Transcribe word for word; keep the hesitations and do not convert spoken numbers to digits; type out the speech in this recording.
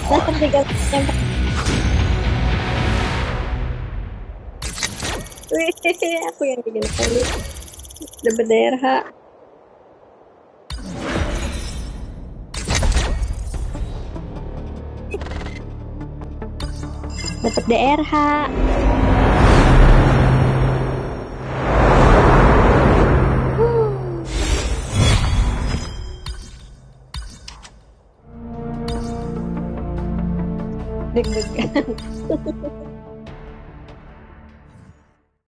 Langsung tiga yang wih, aku yang bikin kali dapat D R H. Dapat D R H. Deg-degan.